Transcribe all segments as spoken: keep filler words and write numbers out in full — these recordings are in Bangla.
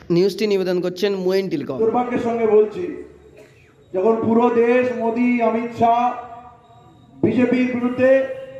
নিউজটি নিবেদন করছেন মোয়েন টেলিকম। দুর্ভাগ্যের সঙ্গে বলছি, যখন পুরো দেশ মোদি, অমিত শাহ বিজেপির বিরুদ্ধে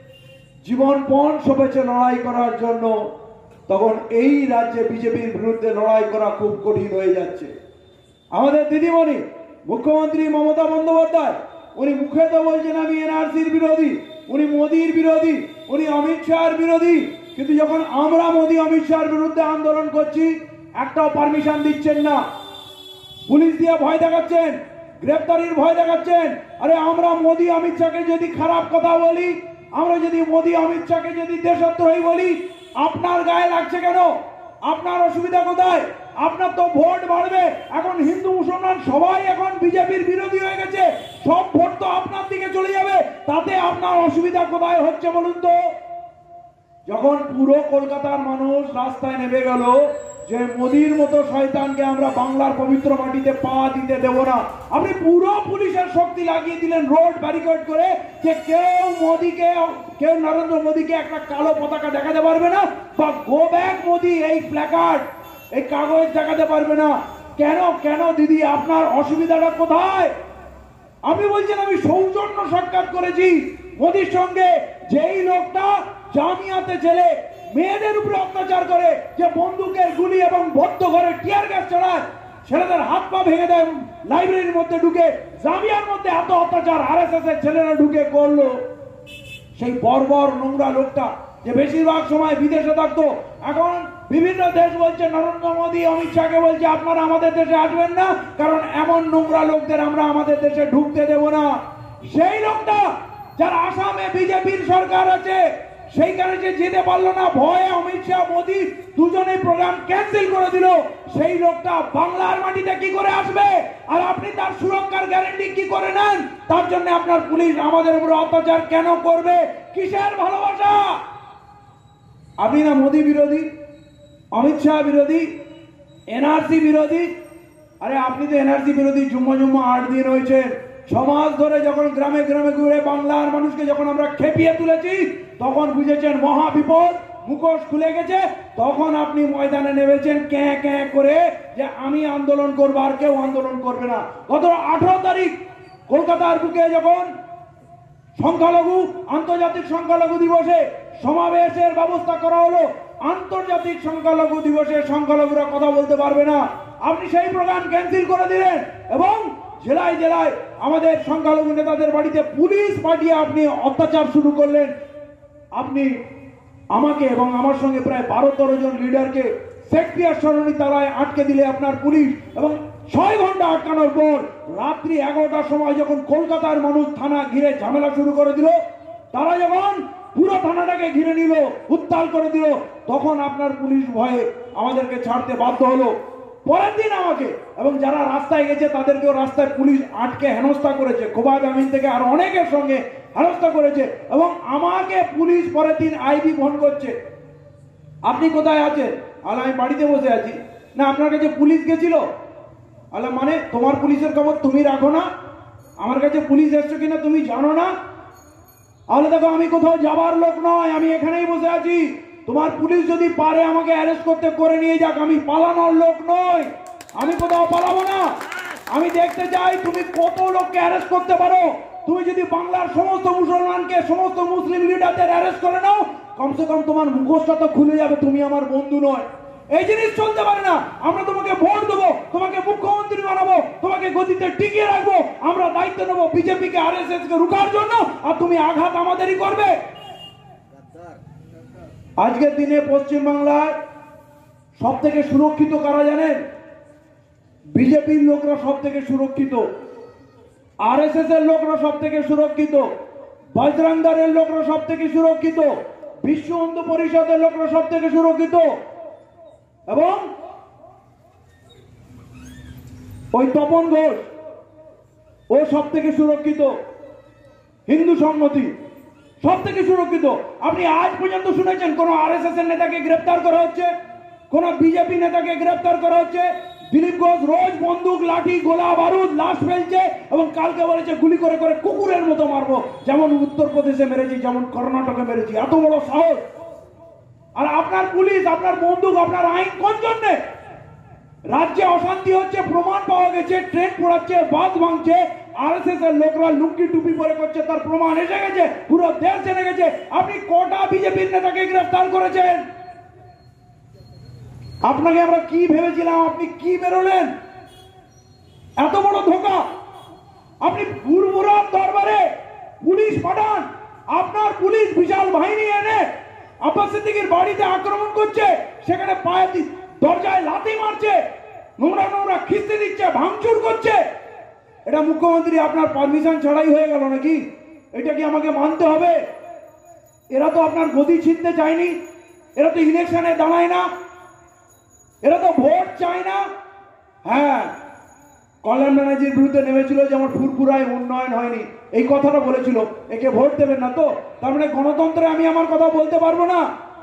জীবনপণ সপেছে লড়াই করার জন্য, তখন এই রাজ্যে বিজেপির বিরুদ্ধে লড়াই করা খুব কঠিন হয়ে যাচ্ছে। আমাদের দিদিমণি মুখ্যমন্ত্রী মমতা বন্দ্যোপাধ্যায়, উনি মুখে তো বলছেন আমি এনআরসির বিরোধী, উনি মোদির বিরোধী, উনি অমিত শাহের বিরোধী, কিন্তু যখন আমরা মোদি অমিত শাহের বিরুদ্ধে আন্দোলন করছি একটাও পারমিশন দিচ্ছেন না, পুলিশ দিয়ে ভয় দেখাচ্ছেন, গ্রেপ্তারির ভয় দেখাচ্ছেন। আরে আমরা মোদি অমিত শাহকে যদি খারাপ কথা বলি, আমরা যদি মোদি অমিত শাহকে যদি দেশদ্রোহী বলি, আপনার গায়ে লাগছে কেন? আপনার অসুবিধা কোথায়? আপনার তো ভোট বাড়বে। এখন হিন্দু মুসলমান সবাই এখন বিজেপির বিরোধী হয়ে গেছে, সব ভোট তো আপনার দিকে চলে যাবে, তাতে আপনার অসুবিধা কোথায় হচ্ছে বলুন তো? যখন পুরো কলকাতার মানুষ রাস্তায় নেমে গেল যে মোদির মতো শয়তানকে আমরা বাংলার পবিত্র মাটিতে পা দিতে দেব না, আপনি পুরো পুলিশের শক্তি লাগিয়ে দিলেন রোড ব্যারিকেড করে, যে কেউ মোদিকে, কেউ নরেন্দ্র মোদিকে একটা কালো পতাকা দেখাতে পারবে না, বা গো ব্যাক মোদি এই প্ল্যাকার্ড, এই কাগজ দেখাতে পারবে না। কেন কেন দিদি, আপনার অসুবিধাটা কোথায়? আমি বলছেন আমি সৌজন্য সাক্ষাৎ করেছি মোদির সঙ্গে, যেই লোকটা জামিয়াতে ছেলে মেয়েদের উপরে অত্যাচার করে, যে বন্দুকের গুলি এবং বদ্ধ ঘরে টিয়ার গ্যাস চালায়, ছেলেদের হাত পা ভেঙে দেয়, লাইব্রেরির মধ্যে ঢুকে জামিয়ার মধ্যে এত অত্যাচার আরএসএস এর ছেলেরা ঢুকে করলো, সেই বর্বর নোংরা লোকটা যে বেশিরভাগ সময় বিদেশে থাকতো, এখন বিভিন্ন দেশ বলছে, নরেন্দ্র মোদী অমিত শাহকে বলছে আপনারা আমাদের দেশে আসবেন না, কারণ এমন নোংরা লোকদের আমরা আমাদের দেশে ঢুকতে দেব না। সেই লোকটা যার আসামে বিজেপির সরকার আছে, সেইখানে যে যেতে পারলো না, ভয়ে অমিত শাহ মোদী দুজনেই প্রোগ্রাম ক্যান্সেল করে দিল, সেই লোকটা বাংলার মাটিতে কি করে আসবে? আর আপনি তার সুরক্ষার গ্যারান্টি কি করে নেন? তার জন্য আপনার পুলিশ আমাদের উপরে অত্যাচার কেন করবে? কিসের ভালোবাসা? আপনি না মোদী বিরোধী, অমিত শাহ বিরোধী, এনআরসি বিরোধী। আরে আপনি তো এনআরসি বিরোধী জুম্মা জুম্মা আট দিন হয়েছে, সমাজ ধরে যখন গ্রামে গ্রামে ঘুরে বাংলার মানুষকে যখন আমরা খেপিয়ে তুলেছি, তখন বুঝেছেন মহা বিপদ, মুখোশ খুলে গেছে, তখন আপনি ময়দানে নেমেছেন ক্যাঁ ক্যাঁ করে যে আমি আন্দোলন করবো, আর কেউ আন্দোলন করবে না। গত আঠারো তারিখ কলকাতার বুকে যখন সংখ্যালঘু আন্তর্জাতিক সংখ্যালঘু দিবসে সমাবেশের ব্যবস্থা করা হলো, আন্তর্জাতিক সংখ্যালঘু দিবসে সংখ্যালঘুরা কথা বলতে পারবে না, আপনি সেই প্রোগ্রাম ক্যান্সেল করে দিলেন, এবং জেলায় জেলায় আমাদের সংখ্যালঘু নেতাদের বাড়িতে পুলিশ পাঠিয়ে আপনি অত্যাচার শুরু করলেন। আপনি আমাকে এবং আমার সঙ্গে প্রায় বারো তেরো জন লিডারকে শেক্সপিয়ার সরণি তালায় আটকে দিলে আপনার পুলিশ, এবং ছয় ঘন্টা আটকানোর পর রাত্রি এগারোটার সময় যখন কলকাতার মানুষ থানা ঘিরে ঝামেলা শুরু করে দিল, তারা যখন পুরো থানাটাকে ঘিরে নিল, উত্তাল করে দিল, তখন আপনার পুলিশ ভয়ে আমাদেরকে ছাড়তে বাধ্য হলো। পরের দিন আমাকে এবং যারা রাস্তায় গেছে তাদেরকেও রাস্তায় পুলিশ আটকে হেনস্থা করেছে, খোবাব আমিন থেকে আর অনেকের সঙ্গে হেনস্থা করেছে, এবং আমাকে পুলিশ পরের দিন আইবি ফোন করছে, আপনি কোথায় আছেন? আলা আমি বাড়িতে বসে আছি। না আপনার কাছে পুলিশ গেছিল? আলা মানে তোমার পুলিশের খবর তুমি রাখো না, আমার কাছে পুলিশ এসছে কিনা তুমি জানো না? আলে দেখো আমি কোথাও যাবার লোক নয়, আমি এখানেই বসে আছি, তোমার পুলিশ যদি পারে আমাকে অ্যারেস্ট করতে করে নিয়ে যাক, আমি পালানোর লোক নই, আমি কোথাও পালাবো না। আমি দেখতে চাই তুমি কত লোককে অ্যারেস্ট করতে পারো। তুমি যদি বাংলার সমস্ত মুসলমানকে, সমস্ত মুসলিম লিডারদের অ্যারেস্ট করে নাও, কমসে কম তোমার মুখোশটা তো খুলে যাবে, তুমি আমার বন্ধু নয়। এই জিনিস চলতে পারে না। আমরা তোমাকে ভোট দেবো, তোমাকে মুখ্যমন্ত্রী বানাবো, তোমাকে গদিতে টিকিয়ে রাখবো, আমরা দায়িত্ব নেবো বিজেপিকে আরএসএস কে রুখার জন্য, আর তুমি আঘাত আমাদেরই করবে। আজকের দিনে পশ্চিম বাংলায় সব থেকে সুরক্ষিত কারা জানেন? বিজেপির লোকরা সব থেকে সুরক্ষিত, আরএসএস এর লোকরা সব থেকে সুরক্ষিত, বজরং দলের লোকরা সব থেকে সুরক্ষিত, বিশ্ব হিন্দু পরিষদের লোকরা সব থেকে সুরক্ষিত, এবং ওই তপন ঘোষ ও সব থেকে সুরক্ষিত, হিন্দু সংহতি সব থেকে সুরক্ষিত। আপনি আজ পর্যন্ত শুনেছেন কোন আরএসএস এর নেতাকে গ্রেফতার করা হচ্ছে, কোন বিজেপি নেতাকে গ্রেফতার করা হচ্ছে? দিলীপ ঘোষ রোজ বন্দুক, লাঠি, গোলা বারুদ, লাশ ফেলছে, এবং কালকে বলেছে গুলি করে করে কুকুরের মতো মারবো, যেমন উত্তরপ্রদেশে মেরেছি, যেমন কর্ণাটকে মেরেছি। এত বড় সাহস! আর আপনার পুলিশ, আপনার বন্দুক, আপনার আইন কোন জন্যে? রাজ্যে অশান্তি হচ্ছে, প্রমাণ পাওয়া গেছে, ট্রেন পোড়াচ্ছে, বাস ভাঙছে, আরএসএস এর লোকরা লুঙ্গি টুপি পরে করছে, তার প্রমাণ এসে গেছে, পুরো দেশ জেনে গেছে। আপনি কটা বিজেপির নেতাকে গ্রেফতার করেছেন? আপনাকে আমরা কি ভেবেছিলাম, আপনি কি বেরোলেন? এত বড় ধোঁকা! আপনি বুড়বুড়ার দরবারে পুলিশ পাঠান, আপনার পুলিশ বিশাল বাহিনী এনে আব্বাস সিদ্দিকীর বাড়িতে আক্রমণ করছে, সেখানে পায়ে দি- দরজায় লাথি মারছে, নোংরা নোংরা খিস্তি দিচ্ছে, ভাঙচুর করছে। এটা মুখ্যমন্ত্রী আপনার পারমিশন ছাড়াই হয়ে গেল নাকি? এটা কি আমাকে মানতে হবে? এরা তো আপনার গদি ছিনতে চায়নি, এরা তো ইলেকশনে দাঁড়ায় না, এরা তো ভোট চায় না। হ্যাঁ, কল্যাণ ব্যানার্জির বিরুদ্ধে নেমেছিল যে আমার ফুরফুরায় উন্নয়ন হয়নি, এই কথাটা বলেছিল। একে ভোট দেবেন না তো? তার মানে গণতন্ত্রে আমি আমার কথা বলতে পারবো না?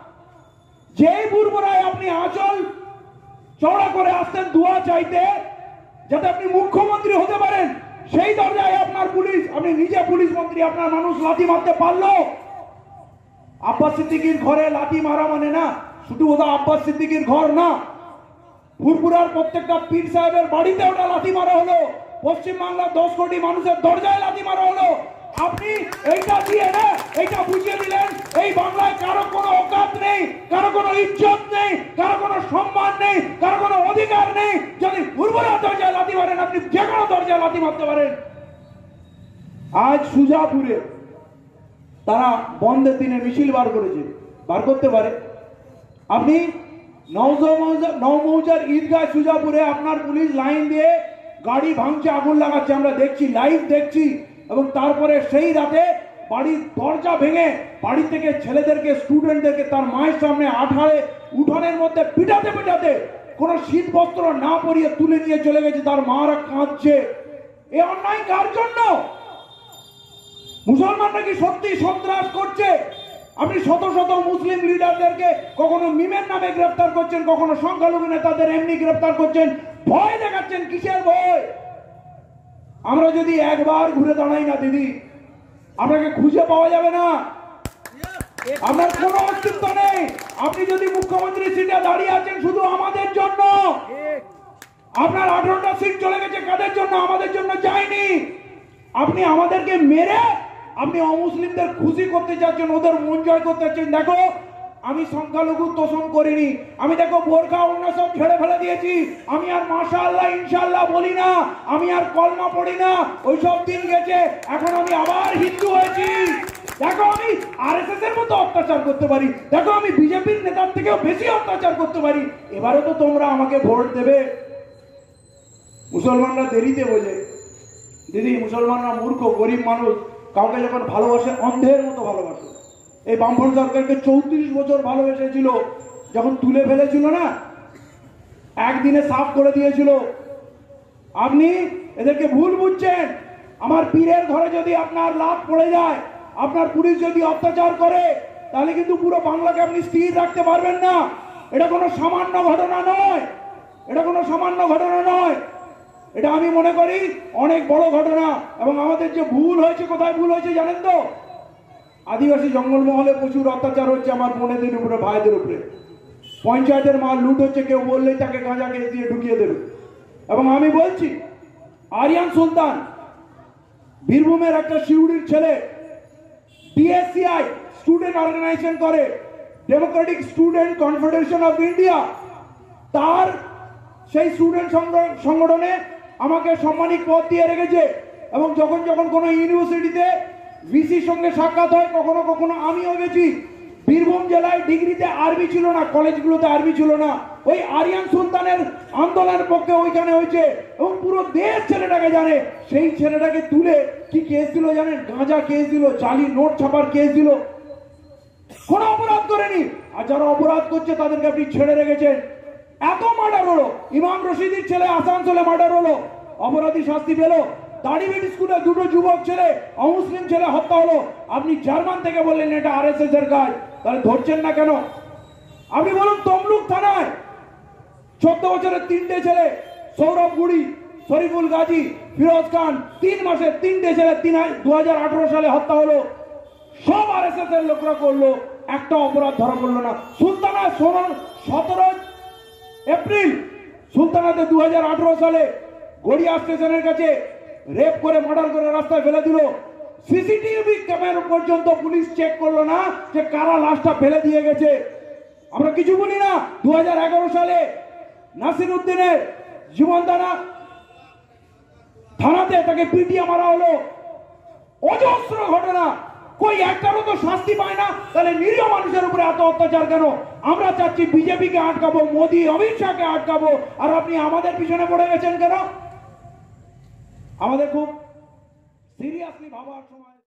যেই ফুরফুরায় আপনি আঁচল চওড়া করে আসতেন দোয়া চাইতে যাতে আপনি মুখ্যমন্ত্রী হতে পারেন, সেই দরজায় আপনার পুলিশ, আপনি নিজে পুলিশ মন্ত্রী, আপনার মানুষ লাথি মারতে পারলো? আব্বাস সিদ্দিকীর ঘরে লাথি মারা মানে না শুধু ওটা আব্বাস সিদ্দিকীর ঘর না, ফুরফুরার প্রত্যেকটা পীর সাহেবের বাড়িতে ওটা লাথি মারা হলো, পশ্চিম বাংলার দশ কোটি মানুষের দরজায় লাথি মারা হলো। আপনি এইটা দিয়ে না এইটা বুঝিয়ে দিলেন এই বাংলায় কারো কোনো অকাত নেই, কারো কোনো ইজ্জত নেই, কারো কোনো সম্মান নেই, কারো কোনো অধিকার নেই। যদি ফুরফুরার দরজায় লাথি মারেন, আপনি যে কোনো দরজায় লাথি মারতে পারেন। আজ সুজাপুরে তারা বন্ধের দিনে মিছিল বার করেছে, বার করতে পারে। আপনি নৌমৌজার ঈদগাহ সুজাপুরে আপনার পুলিশ লাইন দিয়ে গাড়ি ভাঙছে, আগুন লাগাচ্ছে, আমরা দেখছি, লাইভ দেখছি। এবং তারপরে সেই রাতে বাড়ির দরজা ভেঙে বাড়ি থেকে ছেলেদেরকে, স্টুডেন্টদেরকে তার মায়ের সামনে আঠারে উঠোনের মধ্যে পিটাতে পিটাতে কোনো শীত বস্ত্র না পরিয়ে তুলে নিয়ে চলে গেছে, তার মারা কাঁদছে। এ অন্যায় কার জন্য? মুসলমানরা কি সত্যি সন্ত্রাস করছে? আপনি শত শত মুসলিম লিডারদেরকে কখনো মিমের নামে গ্রেফতার করছেন, কখনো সংখ্যালঘু নেতাদের এমনি গ্রেফতার করছেন, ভয় দেখাচ্ছেন। কিসের ভয়? আমরা যদি একবার ঘুরে দাঁড়াই না দিদি, আপনাকে খুঁজে পাওয়া যাবে না, আপনার কোনো অস্তিত্ব নেই। আপনি যদি মুখ্যমন্ত্রী সিটে দাঁড়িয়ে আছেন শুধু আমাদের জন্য, আপনার আঠারোটা সিট চলে গেছে কাদের জন্য? আমাদের জন্য যায়নি। আপনি আমাদেরকে মেরে আপনি অমুসলিমদের খুশি করতে চাচ্ছেন, ওদের মন জয় করতে চাচ্ছেন। দেখো, আমি সংখ্যালঘু তোষণ করিনি, আমি দেখো বোরখা অন্য সব ছেড়ে ফেলে দিয়েছি, আমি আর মাশাআল্লাহ ইনশাআল্লাহ বলি না, আমি আর কলমা পড়ি না, ওই সব দিন গেছে। এখন আমি আবার হিন্দু হয়েছি। দেখো, আমি আরএসএস এর মতো অত্যাচার করতে পারি, দেখো আমি বিজেপির নেতার থেকেও বেশি অত্যাচার করতে পারি। এবারে তো তোমরা আমাকে ভোট দেবে। মুসলমানরা দেরিতে বোঝে দিদি, মুসলমানরা মূর্খ, গরিব মানুষ, কাউকে যখন ভালোবাসে অন্ধের মতো ভালোবাসে। এই বামফ্রন্ট সরকারকে চৌত্রিশ বছর ভালোবেসেছিল, যখন তুলে ফেলেছিল না, একদিনে সাফ করে দিয়েছিল। আপনি এদেরকে ভুল বুঝছেন। আমার পীরের ঘরে যদি আপনার লাভ পড়ে যায়, আপনার পুলিশ যদি অত্যাচার করে, তাহলে কিন্তু পুরো বাংলাকে আপনি স্থির রাখতে পারবেন না। এটা কোনো সামান্য ঘটনা নয়, এটা কোনো সামান্য ঘটনা নয়, এটা আমি মনে করি অনেক বড় ঘটনা। এবং আমাদের যে ভুল হয়েছে, কোথায় ভুল হয়েছে জানেন তো? আদিবাসী জঙ্গলমহলে প্রচুর অত্যাচার হচ্ছে আমার বোনেদের উপরে, ভাইদের উপরে। পঞ্চায়েতের মাল লুট হচ্ছে, কেউ বললেই তাকে গাঁজা কেস দিয়ে ঢুকিয়ে দেবে। এবং আমি বলছি, আরিয়ান সুলতান বীরভূমের একটা শিউড়ির ছেলে, ডিএসসিআই স্টুডেন্ট অর্গানাইজেশন করে, democratic student confederation of India, তার সেই স্টুডেন্ট সংগঠনে আমাকে সম্মানিত পদ দিয়ে রেখেছে। এবং যখন যখন কোনো ইউনিভার্সিটিতে ভিসির সঙ্গে সাক্ষাৎ হয়, কখনো কখনো আমিও গেছি। বীরভূম জেলায় ডিগ্রিতে আরবি ছিল না, কলেজগুলোতে আরবি ছিল না, ওই আরিয়ান সুলতানের আন্দোলনের পক্ষে ওইখানে হয়েছে। এবং পুরো দেশ ছেলেটাকে জানে। সেই ছেলেটাকে তুলে কি কেস দিল জানেন? গাঁজা কেস দিল, জালি নোট ছাপার কেস দিল। কোনো অপরাধ করেনি। আর যারা অপরাধ করছে তাদেরকে আপনি ছেড়ে রেখেছেন। এত মার্ডার হলো, ইমাম রশিদির ছেলে আসানসোলে মার্ডার হলো, অপরাধী শাস্তি পেল। দাড়িবেট স্কুলে দুটো যুবক ছেলে, অমুসলিম ছেলে হত্যা হলো। আপনি জার্মান থেকে বললেন এটা আরএসএস এর কাজ, তাহলে ধরছেন না কেন? আপনি বলুন, তমলুক থানায় চোদ্দ বছরের তিনটে ছেলে, সৌরভ গুড়ি, শরীফুল গাজী, ফিরোজ খান, তিন মাসের তিনটে ছেলে তিন দু হাজার আঠারো সালে হত্যা হলো। সব আরএসএস এর লোকরা করলো, একটা অপরাধ ধরা পড়লো না। সুলতানা সতেরো এপ্রিল সুলতানাতে দু হাজার আঠারো সালে গড়িয়া স্টেশনের কাছে রেপ করে মার্ডার করে রাস্তায় ফেলে দিল, সিসিটিভি ক্যামেরা পর্যন্ত পুলিশ চেক করলো না যে কারা লাশটা ফেলে দিয়ে গেছে। আমরা কিছু বলি না। দু হাজার এগারো সালে নাসির উদ্দিনের জীবনদানা থানাতে তাকে পিটিয়ে মারা হলো, অজস্র ঘটনা, কই একটারও তো শাস্তি পায় না। তাহলে নিরীহ মানুষের উপরে এত অত্যাচার কেন? আমরা চাচ্ছি বিজেপিকে আটকাবো, মোদী অমিত শাহকে আটকাবো, আর আপনি আমাদের পিছনে পড়ে গেছেন কেন? আমাদের খুব সিরিয়াসলি ভাবার সময়।